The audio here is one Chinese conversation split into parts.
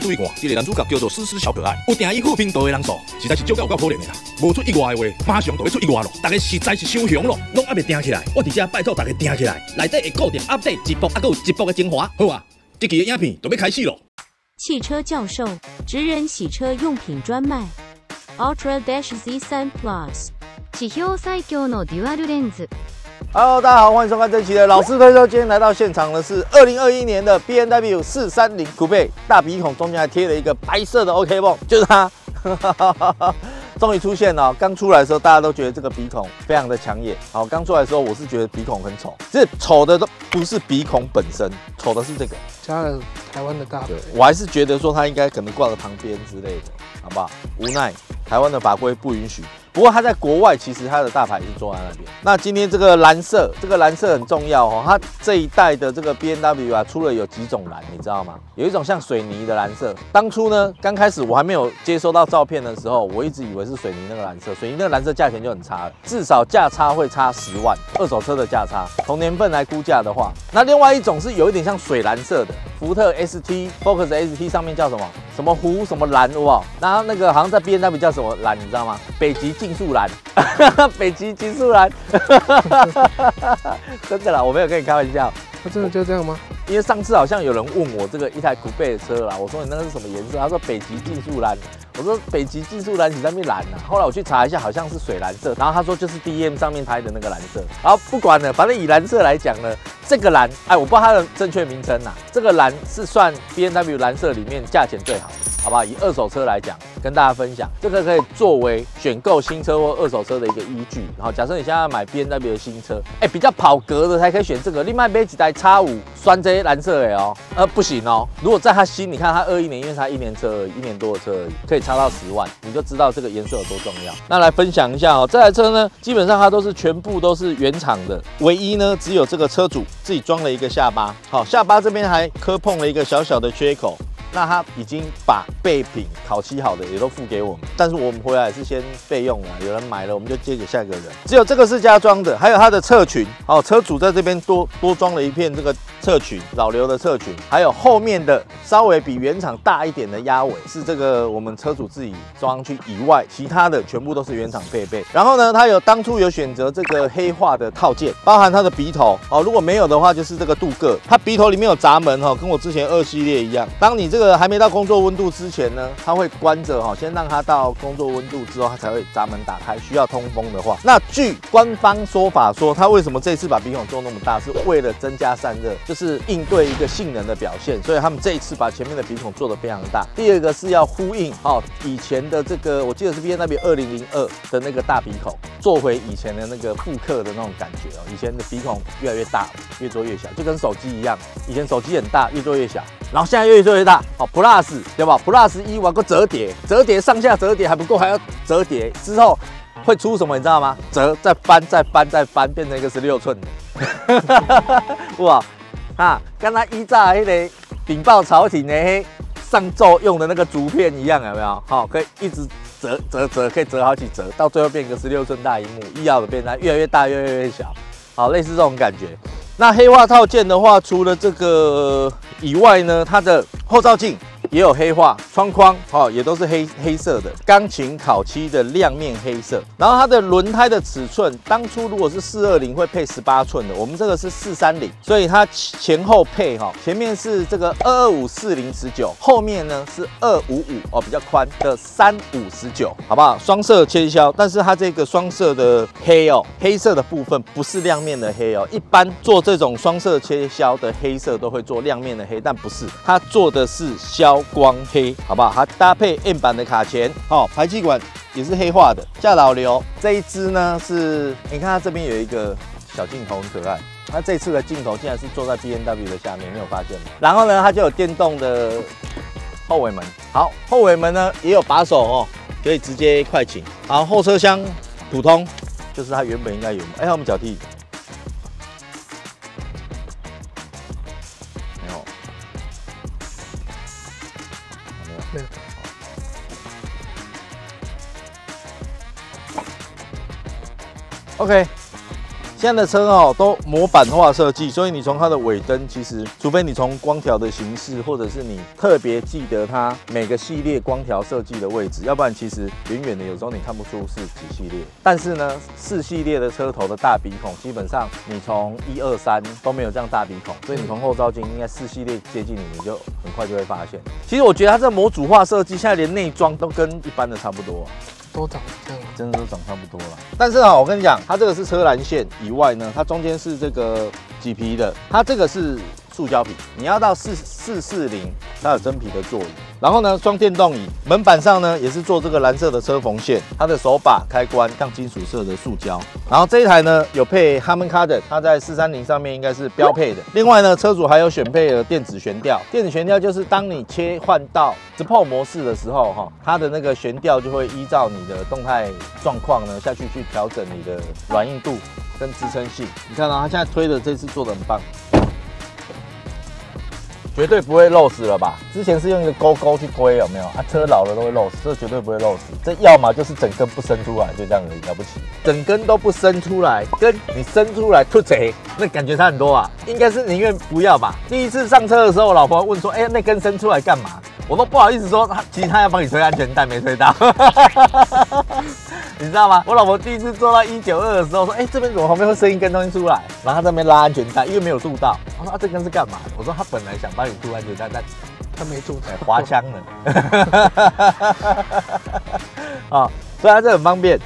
注意看，这个男主角叫做思思小可爱，有订伊好频道的人数，实在是少到有够可怜的啦。无出意外的话，马上就会出意外咯。大家实在是伤熊咯，拢还未订起来，我伫这拜托大家订起来，内底会固定 update 一部，还有一部的精华。好啊，这期的影片就要开始咯。 汽车教授，职人洗车用品专卖 ，Ultra Z3 Plus， 指標最強のデュアルレンズ。 Hello， 大家好，欢迎收看这期的老师推车。今天来到现场的是2021年的 BMW 430 Coupe， 大鼻孔中间还贴了一个白色的 OK 泵，就是它，终于出现了。刚出来的时候，大家都觉得这个鼻孔非常的抢眼。好，刚出来的时候，我是觉得鼻孔很丑，这丑的都不是鼻孔本身，丑的是这个， 加了台湾的大牌。 我还是觉得说它应该可能挂在旁边之类的，好不好？无奈台湾的法规不允许。不过它在国外其实它的大牌是坐在那边。那今天这个蓝色，很重要哦。它这一代的这个 BMW 啊，出了有几种蓝，你知道吗？有一种像水泥的蓝色。当初呢，刚开始我还没有接收到照片的时候，我一直以为是水泥那个蓝色。水泥那个蓝色价钱就很差了，至少价差会差10万，二手车的价差。从年份来估价的话，那另外一种是有一点像水蓝色的，福特 ST、Focus ST 上面叫什么？什么湖什么蓝，好不好？然后那个好像在 BMW 叫什么蓝，你知道吗？北极竞速蓝，北极竞速蓝，真的啦，我没有跟你开玩笑。 它真的就这样吗？ 因为上次好像有人问我这个一台酷贝的车啦，我说你那个是什么颜色？他说北极竞速蓝，我说北极竞速蓝你在那边蓝啊。后来我去查一下，好像是水蓝色，然后他说就是 DM 上面拍的那个蓝色。然后不管了，反正以蓝色来讲呢，这个蓝，哎，我不知道它的正确名称呐。这个蓝是算 BMW 蓝色里面价钱最好的，好不好？以二手车来讲，跟大家分享，这个可以作为选购新车或二手车的一个依据。然后假设你现在要买 BMW 的新车，哎，比较跑格的才可以选这个。另外买几台 X5，酸这些蓝色的哦，不行哦。如果在他心，你看他21年，因为他1年车而已，1年多的车而已，可以差到10万，你就知道这个颜色有多重要。那来分享一下哦，这台车呢，基本上它都是全部都是原厂的，唯一呢只有这个车主自己装了一个下巴，好，下巴这边还磕碰了一个小小的缺口。那他已经把备品烤漆好的也都付给我们，但是我们回来也是先备用啊，有人买了我们就接给下一个人。只有这个是加装的，还有它的侧裙，哦，车主在这边多装了一片这个侧裙，老刘的侧裙，还有后面的稍微比原厂大一点的鸭尾，是这个我们车主自己装上去以外，其他的全部都是原厂配备。然后呢，它当初有选择这个黑化的套件，包含它的鼻头哦，如果没有的话就是这个镀铬，它鼻头里面有闸门哈，跟我之前2系列一样，当你这个还没到工作温度之前呢，它会关着哈，先让它到工作温度之后，它才会闸门打开。需要通风的话，那据官方说法说，它为什么这次把鼻孔做那么大，是为了增加散热，就是应对一个性能的表现。所以他们这一次把前面的鼻孔做得非常大。第二个是要呼应哦，以前的这个我记得是 BMW 2002的那个大鼻孔，做回以前的那个复刻的那种感觉哦。以前的鼻孔越来越大，越做越小，就跟手机一样，以前手机很大，越做越小。然后现在越做越大，好 Plus 对吧 ？Plus 1我个折叠，上下折叠还不够，还要折叠之后会出什么你知道吗？折再翻再翻再翻，变成一个16寸的，哇啊，跟它依炸那个顶爆朝廷的上奏用的那个竹片一样，有没有？好，可以一直折，可以折好几折，到最后变个16寸大萤幕，一摇的变它越来越大，越来越小，好，类似这种感觉。那黑化套件的话，除了这个以外呢，它的后照镜也有黑化，窗框也都是黑色的，钢琴烤漆的亮面黑色。然后它的轮胎的尺寸，当初如果是420会配18寸的，我们这个是430，所以它前后配前面是这个225/40/19，后面呢是255哦，比较宽的350/19，好不好？双色切削，但是它这个双色的黑色的部分不是亮面的黑哦，一般做这种双色切削的黑色都会做亮面的黑，但不是，它做的是消光黑，好不好？它搭配 M 版的卡钳，排气管也是黑化的。下老刘这一支呢是，你看它这边有一个小镜头很可爱，它这次的镜头竟然是坐在 BMW 的下面，没有发现吗？然后呢，它就有电动的后尾门，好，后尾门呢也有把手哦，可以直接快请。好，后车厢普通，就是它原本应该有的。哎，我们脚踢。 没有。 OK， 现在的车哦都模板化设计，所以你从它的尾灯，其实除非你从光条的形式，或者是你特别记得它每个系列光条设计的位置，要不然其实远远的有时候你看不出是几系列。但是呢，4系列的车头的大鼻孔，基本上你从1、2、3都没有这样大鼻孔，所以你从后照镜应该4系列接近你就很快就会发现。其实我觉得它这模组化设计，现在连内装都跟一般的差不多。 都长这样， 真的都长差不多了。但是啊，我跟你讲，它这个是车篮线以外呢，它中间是这个麂皮的，它这个是塑胶皮。你要到440，它有真皮的座椅。然后呢，双电动椅，门板上呢也是做这个蓝色的车缝线，它的手把开关像金属色的塑胶。然后这一台呢有配 Harman Kardon， 它在430上面应该是标配的。另外呢，车主还有选配了电子悬吊，电子悬吊就是当你切换到 Sport 模式的时候，它的那个悬吊就会依照你的动态状况呢下去调整你的软硬度跟支撑性。你看到它现在推的这次做的很棒。绝对不会漏死了吧？之前是用一个钩钩去推，有没有？车老了都会漏死，这绝对不会漏死。这要么就是整根不伸出来，就这样而已，了不起。整根都不伸出来，跟你伸出来吐贼，那感觉差很多啊。应该是宁愿不要吧。第一次上车的时候，我老婆问说：“那根伸出来干嘛？”我都不好意思说，其实他要帮你推安全带，没推到。你知道吗？我老婆第一次坐到192的时候说：“这边怎么旁边会伸一根东西出来？”然后他这边拉安全带，因为没有住到。我说：“这根是干嘛？”我说：“他本来想帮你住安全带，但他没住， 滑枪了。”啊，所以它这很方便。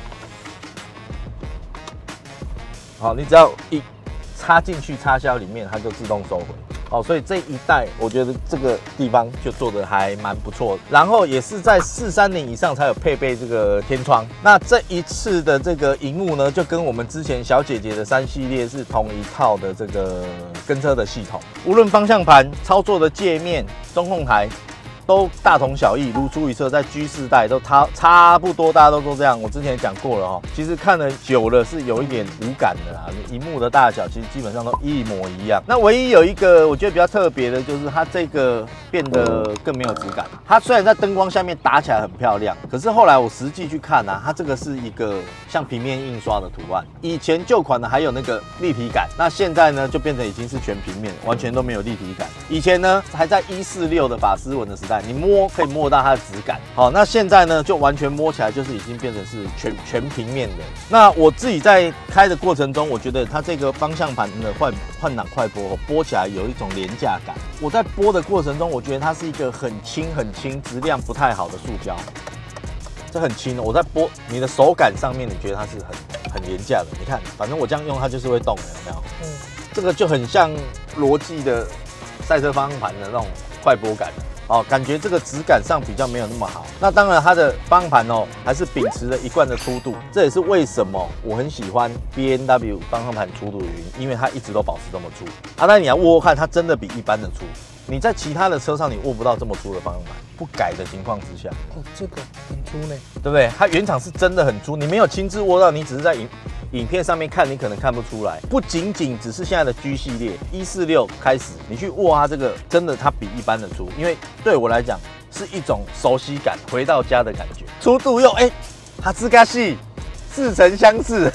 好，你只要一插进去插销里面，它就自动收回。所以这一代我觉得这个地方就做的还蛮不错的，然后也是在430以上才有配备这个天窗。那这一次的这个萤幕呢，就跟我们之前小姐姐的3系列是同一套的这个跟车的系统，无论方向盘、操作的界面、中控台。都大同小异，如出一辙，在 G 世代都差不多，大家都这样。我之前也讲过了其实看了久了是有一点无感的啦。萤幕的大小其实基本上都一模一样。那唯一有一个我觉得比较特别的就是它这个变得更没有质感。它虽然在灯光下面打起来很漂亮，可是后来我实际去看它这个是一个像平面印刷的图案。以前旧款的还有那个立体感，那现在呢就变成已经是全平面，完全都没有立体感。以前呢还在146的法斯文的时代。你摸可以摸到它的质感，好，那现在呢就完全摸起来就是已经变成是全平面的。那我自己在开的过程中，我觉得它这个方向盘的换挡快拨，拨起来有一种廉价感。我在拨的过程中，我觉得它是一个很轻、质量不太好的塑胶，这很轻。我在拨你的手感上面，你觉得它是很廉价的。你看，反正我这样用它就是会动的，有没有？这个就很像罗技的赛车方向盘的那种快拨感。感觉这个质感上比较没有那么好。那当然，它的方向盘还是秉持了一贯的粗度，这也是为什么我很喜欢 BMW 方向盘粗度的原因，因为它一直都保持这么粗。但你要握看，它真的比一般的粗。你在其他的车上你握不到这么粗的方向盘，不改的情况之下。 这个很粗呢， 对不对？它原厂是真的很粗，你没有亲自握到，你只是在影片上面看，你可能看不出来。不仅仅只是现在的 G 系列146开始，你去握它这个，真的它比一般的粗，因为对我来讲是一种熟悉感，回到家的感觉。粗度又哈兹卡西似曾相识。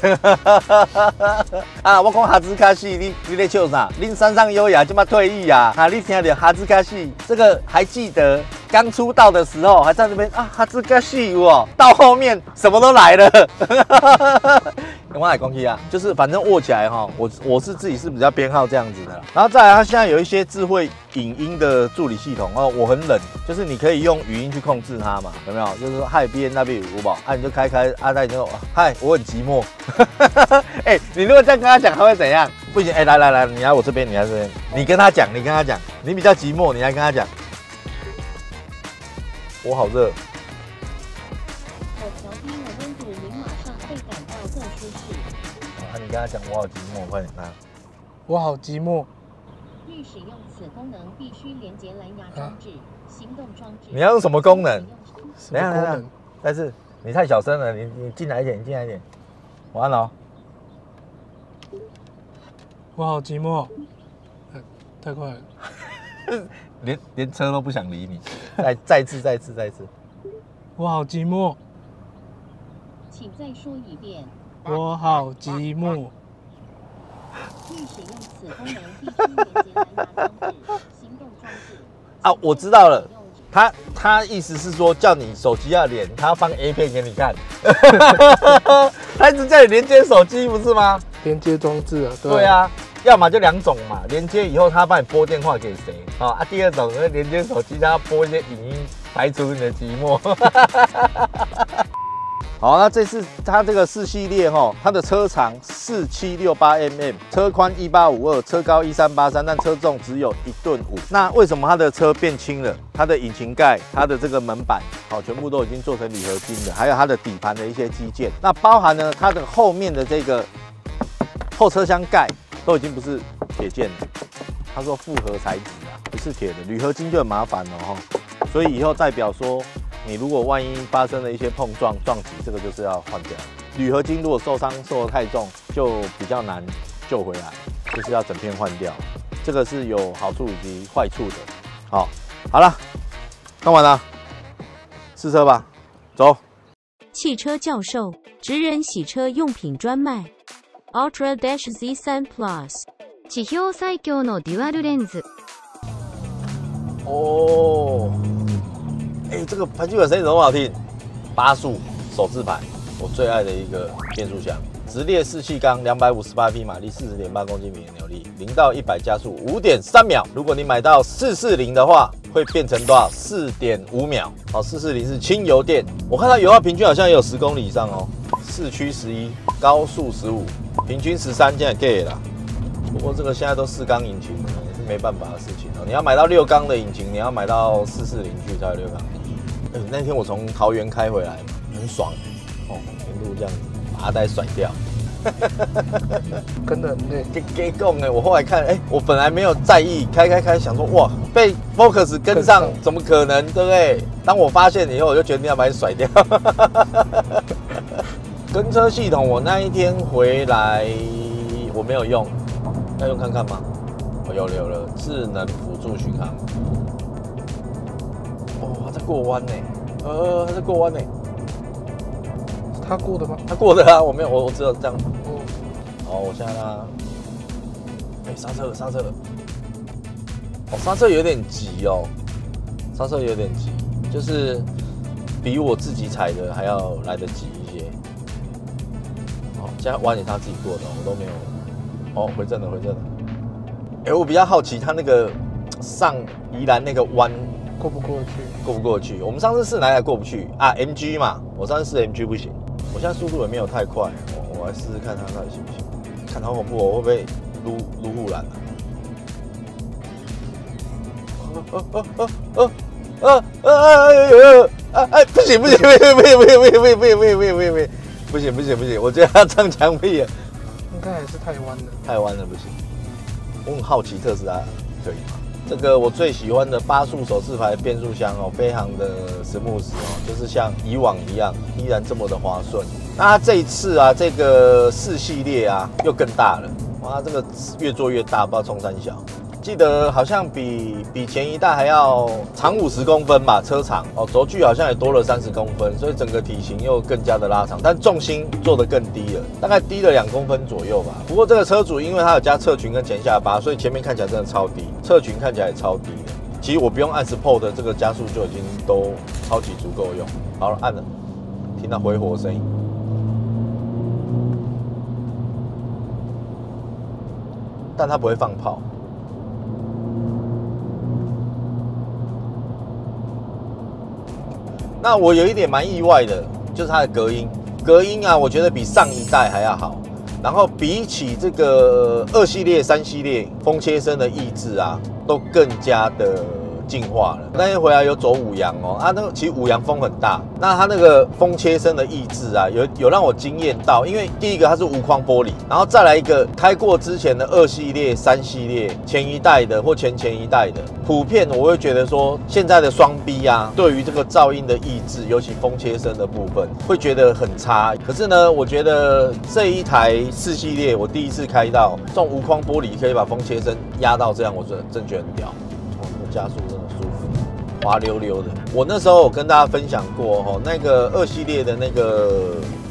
我讲哈兹卡西，你在笑啥？恁山上优雅这么退役啊？你听到哈兹卡西这个还记得？刚出道的时候还在那边哈兹卡西到后面什么都来了。我来讲起就是反正握起来我是自己是比较偏好这样子的啦。然后再来，它现在有一些智慧影音的助理系统我很冷，就是你可以用语音去控制它嘛，有没有？就是说嗨 BMW 五宝你就开你就嗨，我很寂寞。你如果这样跟他讲，他会怎样？不行，来，你来我这边，你来这边，你跟他讲，你比较寂寞，你来跟他讲。我好热。 我调低了温度，您马上会感到更舒适。 你跟他讲我好寂寞，快点我好寂寞。 欲使用此功能，必须连接蓝牙装置、行动装置。 你要用什么功能？ 等一下， 但是你太小声了，你进来一点，我按了。 我好寂寞。太快了。 连车都不想理你。再次。 我好寂寞。 请再说一遍。 我好寂寞。 啊，我知道了，他意思是说叫你手机要连，他要放 A 片给你看，他一直叫你连接手机不是吗？ 连接装置啊， 对啊，要么就2种嘛，连接以后他帮你拨电话给谁啊？第二种呢，连接手机，他要播一些影音，排除你的寂寞。好，那这次它这个4系列哈，它的车长4768mm，车宽1852，车高1383，但车重只有1吨5。那为什么它的车变轻了？它的引擎盖、它的这个门板，好，全部都已经做成铝合金的，还有它的底盘的一些基件。那包含呢，它的后面的这个后车厢盖都已经不是铁件了，他说复合材质啊，不是铁的，铝合金就很麻烦了哈。所以以后代表说，你如果万一发生了一些碰撞、撞击，这个就是要换掉。铝合金如果受伤受得太重，就比较难救回来，就是要整片换掉。这个是有好处以及坏处的。好了，看完了，试车吧，走。 汽车教授，职人洗车用品专卖 Ultra Z3 Plus。 地表最強のデュアルレンズ。 哦，这个排气管声音怎么那么好听？8速手自排，我最爱的一个变速箱，直列4气缸，258匹马力，40.8公斤米的扭力，0到100加速5.3秒。如果你买到440的话，会变成多少？4.5秒。好，440是轻油电，我看它油耗平均好像也有10公里以上哦。市区11，高速15，平均13，现在可以了。不过这个现在都4缸引擎了，也是没办法的事情哦。你要买到6缸的引擎，你要买到440去才有6缸。那天我从桃园开回来，很爽哦，沿路这样子把阿呆甩掉， 跟得很累。 给讲哎，我后来看，我本来没有在意，开想说哇，被 Focus 跟上，怎么可能，对不对？当我发现以后，我就决定要把你甩掉。跟车系统，我那一天回来我没有用。要用看看吗？有了，智能辅助巡航。哦，他在过弯呢，他在过弯呢。 他过的吗？ 他过的啊，我没有，我只有这样。好，我现在呢，刹车了。哦，刹车有点急哦，刹车有点急，就是比我自己踩的还要来得急一些。好，现在弯也是他自己过的，我都没有。哦，回正了。我比较好奇他那个上宜兰那个弯过不过去？ 我们上次试哪台过不去啊 ？MG 嘛，我上次试 MG 不行，我现在速度也没有太快，我来试试看它到底行不行。看好恐怖哦，我会不会撸护栏啊？不行，我觉得他撞墙壁了。 应该还是太弯了， 不行。我很好奇特斯拉可以吗？这个我最喜欢的8速手自排变速箱哦，非常的 smooth 哦，就是像以往一样，依然这么的滑顺。那它这一次啊，这个4系列啊又更大了，哇，这个越做越大，不知道冲三小。记得好像比前一代还要长50公分吧，车长哦，轴距好像也多了30公分，所以整个体型又更加的拉长，但重心做得更低了，大概低了2公分左右吧。不过这个车主因为它有加侧裙跟前下巴，所以前面看起来真的超低，侧裙看起来也超低的。其实我不用按 Sport 的这个加速就已经都超级足够用。好了，按了，听到回火声音。但它不会放炮。那我有一点蛮意外的，就是它的隔音啊，我觉得比上一代还要好。然后比起这个2系列、3系列风切声的抑制啊，都更加的进化了。那天回来有走5扬哦，那个其实5扬风很大，那它那个风切声的抑制啊，有让我惊艳到，因为第一个它是无框玻璃，然后再来一个开过之前的2系列、3系列前一代的或前一代的，普遍我会觉得说现在的双 B 啊，对于这个噪音的抑制，尤其风切声的部分，会觉得很差。可是呢，我觉得这一台4系列我第一次开到这种无框玻璃，可以把风切声压到这样，我真觉得很屌。加速真的舒服，滑溜溜的。我那时候有跟大家分享过那个2系列的那个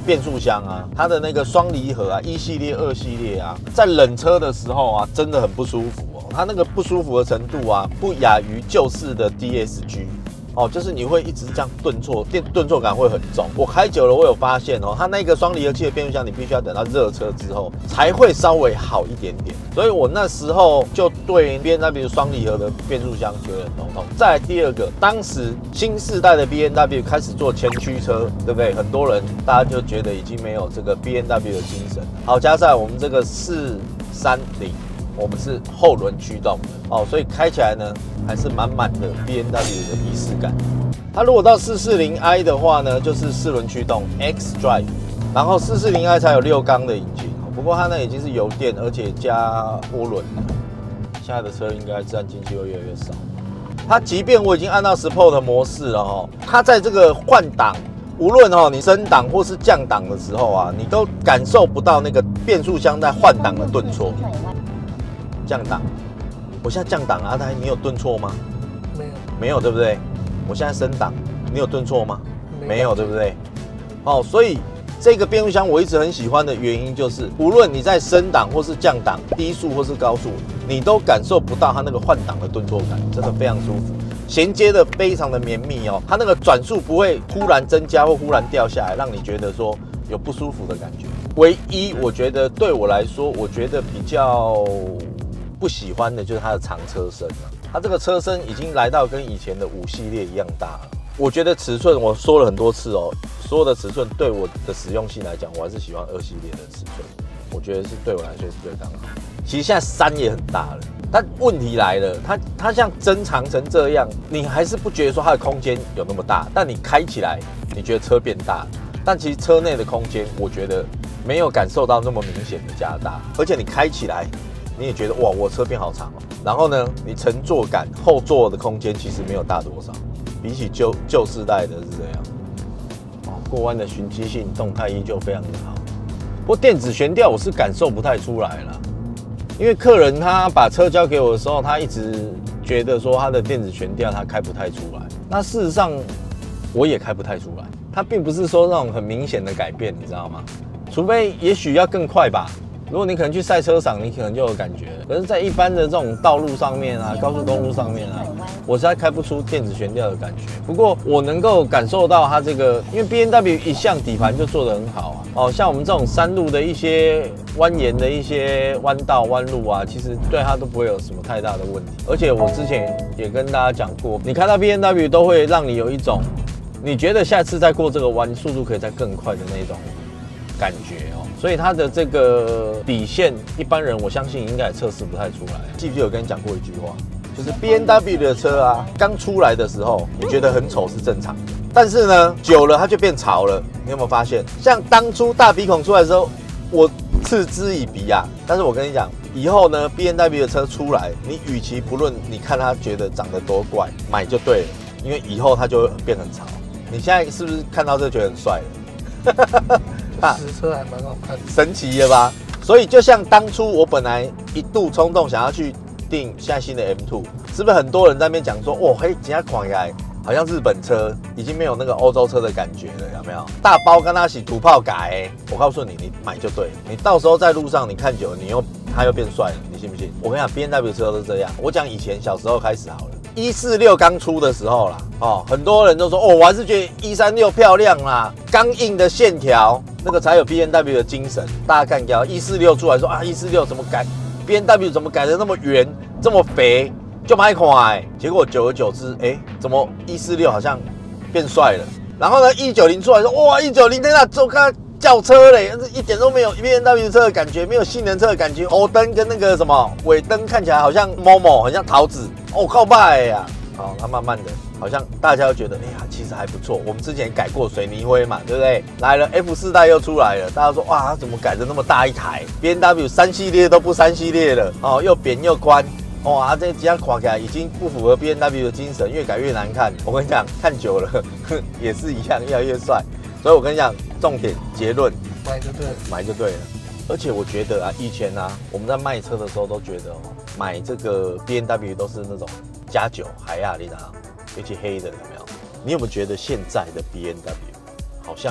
变速箱啊，它的那个双离合啊，1系列、2系列啊，在冷车的时候啊，真的很不舒服哦。它那个不舒服的程度啊，不亚于旧式的 DSG。哦，就是你会一直这样顿挫，顿挫感会很重。我开久了，我有发现哦，它那个双离合器的变速箱，你必须要等到热车之后才会稍微好一点点。所以我那时候就对 B&W 双离合的变速箱觉得很头痛。再来第二个，当时新世代的 B&W 开始做前驱车，对不对？很多人大家就觉得已经没有这个 B&W 的精神。好，加上我们这个430。我们是后轮驱动的哦，所以开起来呢还是满满的 B&W 的仪式感。它如果到440i 的话呢，就是4轮驱动 X Drive， 然后440i 才有6缸的引擎。不过它那已经是油电，而且加涡轮了。现在的车应该自然进气会越来越少。它即便我已经按到 Sport 模式了哦，它在这个换挡，无论哦你升档或是降档的时候啊，你都感受不到那个变速箱在换挡的顿挫。降档，我现在降档啊，阿呆，你有顿挫吗？ 没有， 没有，对不对？我现在升档，你有顿挫吗？没有，对不对？哦，所以这个变速箱我一直很喜欢的原因就是，无论你在升档或是降档，低速或是高速，你都感受不到它那个换挡的顿挫感，真的非常舒服，衔接的非常的绵密哦，它那个转速不会忽然增加或忽然掉下来，让你觉得说有不舒服的感觉。唯一我觉得对我来说，我觉得比较不喜欢的就是它的长车身了，它这个车身已经来到跟以前的5系列一样大了。我觉得尺寸我说了很多次哦，所有的尺寸对我的实用性来讲，我还是喜欢2系列的尺寸，我觉得是对我来说是最刚好。其实现在3也很大了，但问题来了，它像增长成这样，你还是不觉得说它的空间有那么大，但你开起来，你觉得车变大，但其实车内的空间，我觉得没有感受到那么明显的加大，而且你开起来。你也觉得哇，我车变好长哦。然后呢，你乘坐感、后座的空间其实没有大多少，比起旧世代的是这样。哦，过弯的循迹性、动态依旧非常的好。不过电子悬吊我是感受不太出来了，因为客人他把车交给我的时候，他一直觉得说他的电子悬吊他开不太出来。那事实上我也开不太出来，它并不是说那种很明显的改变，你知道吗？除非也许要更快吧。如果你可能去赛车场，你可能就有感觉了。可是，在一般的这种道路上面啊，高速公路上面啊，我实在开不出电子悬吊的感觉。不过，我能够感受到它这个，因为 B&W 一向底盘就做得很好啊。哦，像我们这种山路的一些蜿蜒的一些弯道弯路啊，其实对它都不会有什么太大的问题。而且我之前也跟大家讲过，你开到 B&W 都会让你有一种，你觉得下次再过这个弯，速度可以再更快的那种感觉哦。所以它的这个底线，一般人我相信应该也测试不太出来。记不记得我跟你讲过一句话，就是 B&W 的车啊，刚出来的时候你觉得很丑是正常的，但是呢，久了它就变潮了。你有没有发现？像当初大鼻孔出来的时候，我嗤之以鼻啊。但是我跟你讲，以后呢 ，B&W 的车出来，你与其不论你看它觉得长得多怪，买就对了，因为以后它就会变很潮。你现在是不是看到这觉得很帅了？ 实车还蛮好看的， 神奇了吧？所以就像当初我本来一度冲动想要去订现在新的 M2， 是不是很多人在那边讲说，哦嘿，今天看起来好像日本车已经没有那个欧洲车的感觉了，有没有？大包跟它洗土炮改，我告诉你，你买就对了。你到时候在路上你看久了，它又变帅了，你信不信？我跟你讲 ，B&W 车都是这样。我讲以前小时候开始好了。146刚出的时候啦，哦，很多人都说，哦，我还是觉得136漂亮啦，刚硬的线条，那个才有 B&W 的精神。大家看掉146出来说啊，146怎么改 ？B&W 怎么改的那么圆，这么肥，就买款。结果久而久之，怎么146好像变帅了？然后呢，190出来说，哇，190天哪，走看轿车嘞，一点都没有 B&W 车的感觉，没有性能车的感觉。欧灯跟那个什么尾灯看起来好像 Momo， 很像桃子。哦，靠拜呀！好，那慢慢的，好像大家都觉得，其实还不错。我们之前改过水泥灰嘛，对不对？来了 F4代又出来了，大家说哇，它怎么改的那么大一台 ？B&W 3系列都不3系列了，哦，又扁又宽，哇，这几样看起来已经不符合 B&W 的精神，越改越难看。我跟你讲，看久了也是一样，越来越帅。所以我跟你讲，重点结论， 买就对了， 买就对了。而且我觉得啊，以前啊，我们在卖车的时候都觉得买这个 B&W 都是那种加9海亚里达，尤其黑的有没有？你有没有觉得现在的 B&W 好像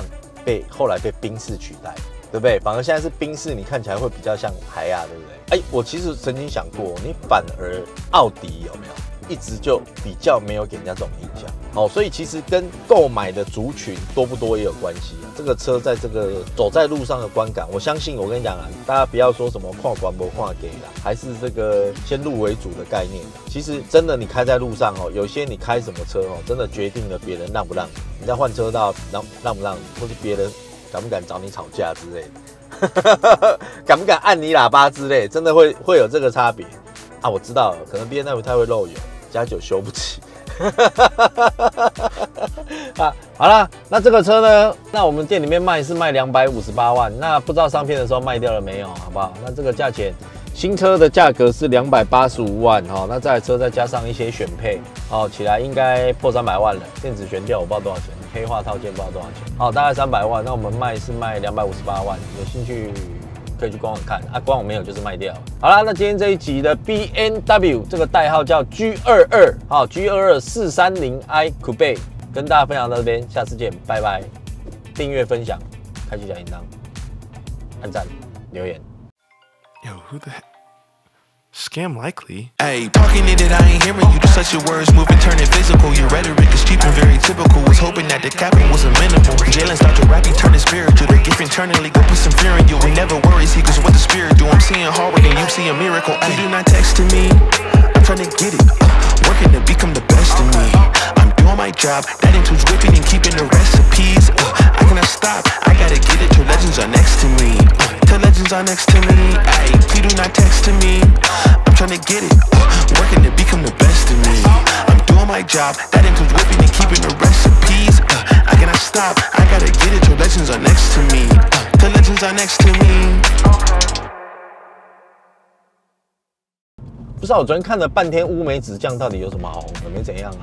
后来被宾士取代，对不对？反而现在是宾士，你看起来会比较像海亚，对不对？哎，我其实曾经想过，你反而奥迪有没有一直就比较没有给人家这种印象？哦，所以其实跟购买的族群多不多也有关系啊。这个车在这个走在路上的观感，我相信我跟你讲啊，大家不要说什么跨管不跨给啦，还是这个先入为主的概念。其实真的你开在路上哦，有些你开什么车哦，真的决定了别人让不让你。你在换车道让不让你，或是别人敢不敢找你吵架之类的，敢不敢按你喇叭之类，真的会有这个差别啊。我知道了，可能 B&W 太会漏油，加久修不起。啊，好啦，那这个车呢？那我们店里面卖是卖258万，那不知道上片的时候卖掉了没有，好不好？那这个价钱，新车的价格是285万哈，那这台车再加上一些选配，哦，起来应该破300万了。电子悬吊我不知道多少钱，黑化套件不知道多少钱，好，大概300万。那我们卖是卖258万，有兴趣可以去官网看啊，官网没有就是卖掉。好啦，那今天这一集的 B&W 这个代号叫 G22， 好 G22 430i Coupe， 跟大家分享到这边，下次见，拜拜。订阅、分享、开启小铃铛、按赞、留言。 Yo, who the heck? Scam likely. Hey, talking in it, I ain't hearing you. Just let your words move and turn it physical. Your rhetoric is cheap and very typical. Was hoping that the capping was a minimal. Jalen started rapping, turn it spiritual. The gift internally, go put some fear in you. We never worry, see, cause what the spirit do. I'm seeing hard work and you see a miracle. Ay, do not text to me. I'm trying to get it. Working to become the best of me. I'm doing my job. That includes whipping and keeping the recipes. I cannot stop. I gotta get it till legends are next to me. Till legends are next to me. Ay, please do not text to me. I'm trying to get it, working to become the best of me. I'm doing my job, that includes whipping and keeping the recipes. I cannot stop, I gotta get it till legends are next to me. Till legends are next to me. 不知道我昨天看了半天乌梅子酱到底有什么好红的？没怎样啊。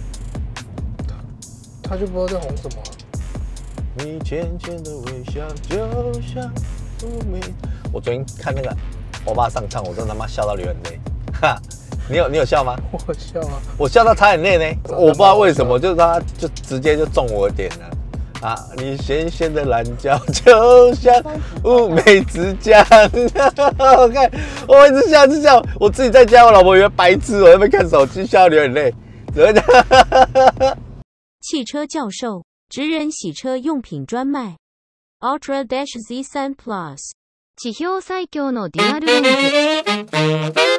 他就不知道在红什么啊。 你浅浅的微笑就像乌梅。我昨天看那个欧巴上唱，我真的他妈笑到流眼泪。哈，你有笑吗？ 我笑啊， 我笑到擦眼泪呢。我不知道为什么，就是他就直接就中我点了。啊，你咸咸的蓝椒就像乌梅子酱。我看我一直笑，我自己在家，我老婆以为白痴，我在那边看手机，笑到流眼泪。 汽车教授，职人洗车用品专卖 Ultra Z3 Plus。 地表最強のデュアルレンズ。